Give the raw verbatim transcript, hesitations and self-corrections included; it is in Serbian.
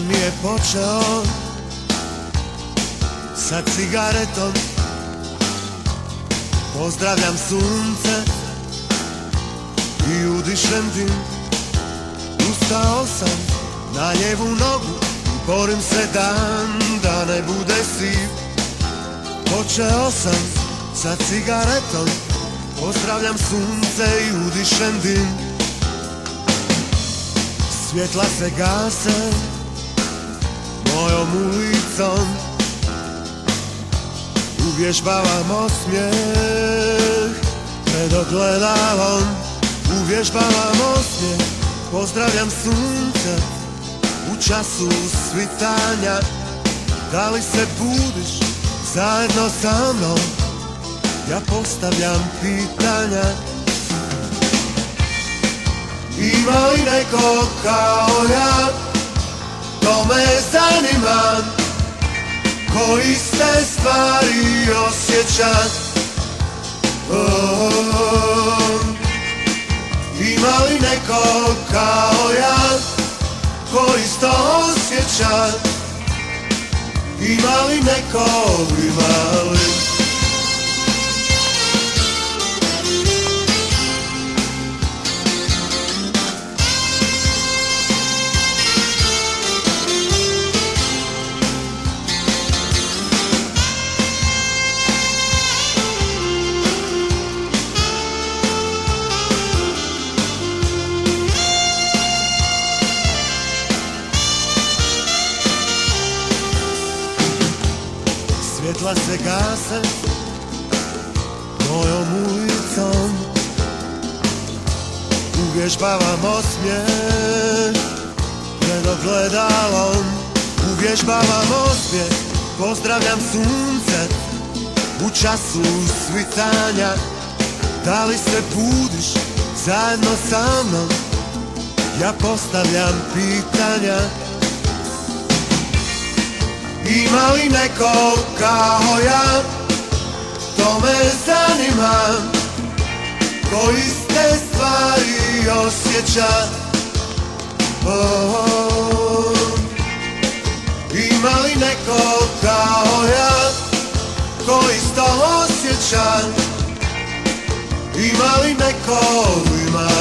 mi je počeo sa cigaretom. Pozdravljam sunce i udišem dim. Ustao sam na lijevu nogu i borim se dan da ne bude siv. Počeo sam sa cigaretom, pozdravljam sunce i udišem dim. Svjetla se gase mojom ulicom, uvježbavam osmijeh pred ogledalom. Uvježbavam osmijeh, pozdravljam sunce u času svitanja. Da li se budiš zajedno sa mnom? Ja postavljam pitanja. Ima li neko kao ja? To me zanima. Ko iste stvari osjeća? Oh, ima li neko kao ja? Ko isto osjeća? Ima li neko, ima li? Svjetla se gase mojom ulicom, uvježbavam osmijeh pred ogledalom. Uvježbavam osmijeh, pozdravljam sunce u času svitanja. Da li se budiš zajedno sa mnom? Ja postavljam pitanja. Ima li neko kao ja? To me zanima. Ko iste stvari osjeća? Oh, ima li neko kao ja? Ko isto osjeća? Ima li neko, ima